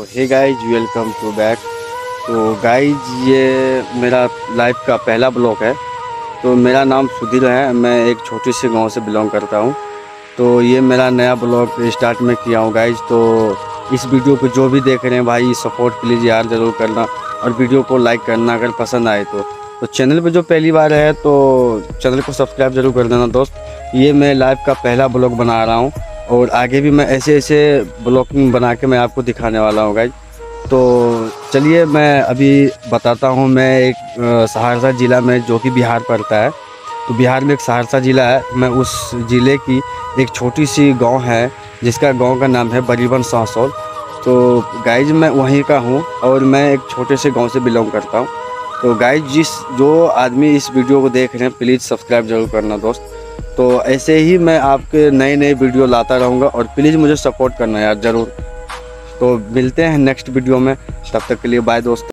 Hey guys, welcome to back. तो guys, ये मेरा लाइफ का पहला ब्लॉग है। तो मेरा नाम सुधीर है, मैं एक छोटी सी गांव से बिलोंग करता हूं। तो ये मेरा नया ब्लॉग स्टार्ट में किया हूं गाइज। तो इस वीडियो को जो भी देख रहे हैं भाई, सपोर्ट प्लीज़ यार ज़रूर करना और वीडियो को लाइक करना अगर पसंद आए तो चैनल पे जो पहली बार है तो चैनल को सब्सक्राइब जरूर कर देना दोस्त। ये मैं लाइफ का पहला ब्लॉग बना रहा हूँ और आगे भी मैं ऐसे ऐसे ब्लॉगिंग बना के मैं आपको दिखाने वाला हूँ गाइज। तो चलिए मैं अभी बताता हूँ। मैं एक सहरसा ज़िला में, जो कि बिहार पड़ता है, तो बिहार में एक सहरसा ज़िला है। मैं उस ज़िले की एक छोटी सी गांव है जिसका गांव का नाम है बरीबन सासौल। तो गाइज मैं वहीं का हूँ और मैं एक छोटे से गांव से बिलोंग करता हूँ। तो गाइज, जो आदमी इस वीडियो को देख रहे हैं प्लीज़ सब्सक्राइब जरूर करना दोस्त। तो ऐसे ही मैं आपके नए नए वीडियो लाता रहूँगा और प्लीज़ मुझे सपोर्ट करना यार ज़रूर। तो मिलते हैं नेक्स्ट वीडियो में, तब तक के लिए बाय दोस्त।